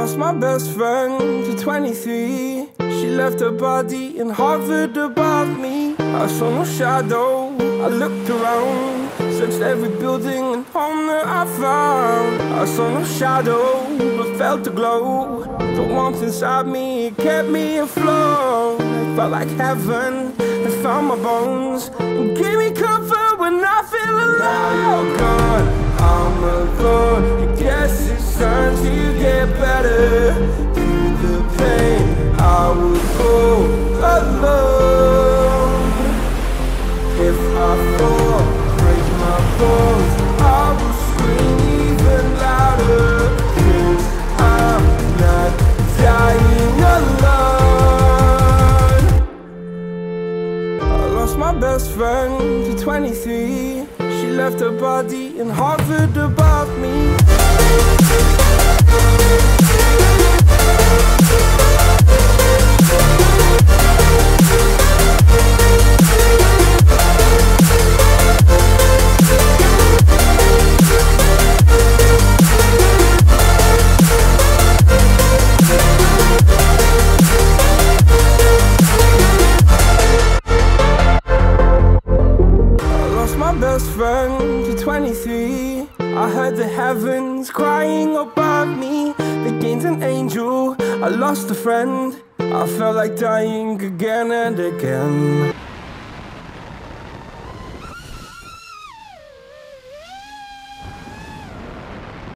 lost my best friend to 23. She left her body and hovered above me. I saw no shadow, I looked around, searched every building and home that I found. I saw no shadow, but felt the glow. The warmth inside me, it kept me afloat. It felt like heaven, it found my bones and gave me comfort when I feel alone. Now you're gone, I'm alone. I guess it's time to get better. Through the pain, I would go alone. If I fall, break my bones, I will scream even louder. 'Cause I'm not dying alone. I lost my best friend to 23. She left her body and hovered above me. Best friend to 23. I heard the heavens crying above me. They gained an angel, I lost a friend. I felt like dying again and again.